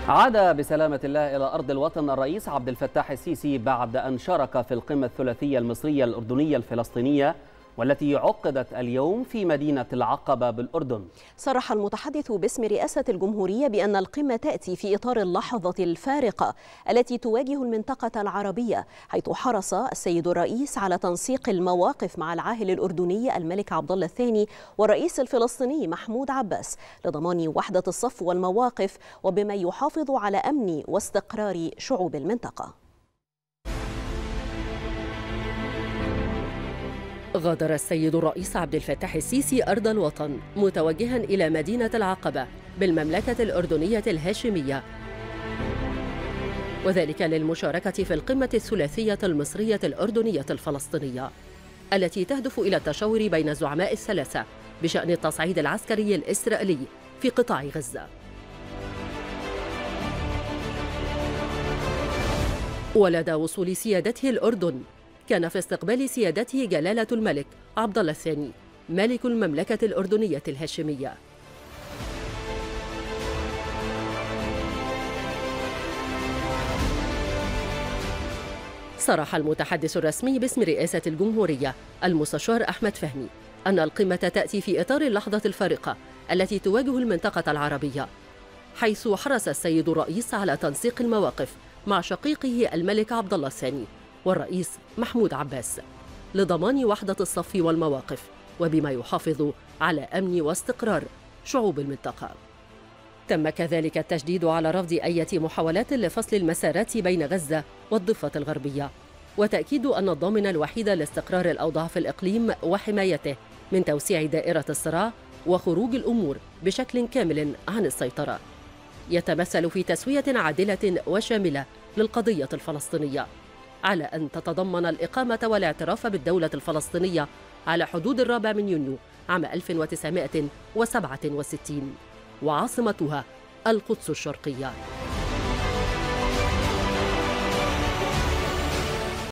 عاد بسلامة الله إلى أرض الوطن الرئيس عبد الفتاح السيسي بعد أن شارك في القمة الثلاثية المصرية الأردنية الفلسطينية والتي عقدت اليوم في مدينة العقبة بالأردن. صرح المتحدث باسم رئاسة الجمهورية بأن القمة تأتي في إطار اللحظة الفارقة التي تواجه المنطقة العربية، حيث حرص السيد الرئيس على تنسيق المواقف مع العاهل الأردني الملك عبد الله الثاني والرئيس الفلسطيني محمود عباس لضمان وحدة الصف والمواقف وبما يحافظ على أمن واستقرار شعوب المنطقة. غادر السيد الرئيس عبد الفتاح السيسي أرض الوطن متوجها إلى مدينة العقبة بالمملكة الأردنية الهاشمية، وذلك للمشاركة في القمة الثلاثية المصرية الأردنية الفلسطينية التي تهدف إلى التشاور بين الزعماء الثلاثة بشأن التصعيد العسكري الإسرائيلي في قطاع غزة. ولدى وصول سيادته الأردن كان في استقبال سيادته جلالة الملك عبد الله الثاني ملك المملكة الأردنية الهاشمية. صرح المتحدث الرسمي باسم رئاسة الجمهورية المستشار أحمد فهمي أن القمة تأتي في إطار اللحظة الفارقة التي تواجه المنطقة العربية، حيث حرص السيد الرئيس على تنسيق المواقف مع شقيقه الملك عبد الله الثاني والرئيس محمود عباس لضمان وحدة الصف والمواقف وبما يحافظ على أمن واستقرار شعوب المنطقة. تم كذلك التشديد على رفض أي محاولات لفصل المسارات بين غزة والضفة الغربية، وتأكيد أن الضامن الوحيد لاستقرار الأوضاع في الإقليم وحمايته من توسيع دائرة الصراع وخروج الأمور بشكل كامل عن السيطرة يتمثل في تسوية عادلة وشاملة للقضية الفلسطينية، على أن تتضمن الإقامة والاعتراف بالدولة الفلسطينية على حدود 4 يونيو عام 1967 وعاصمتها القدس الشرقية.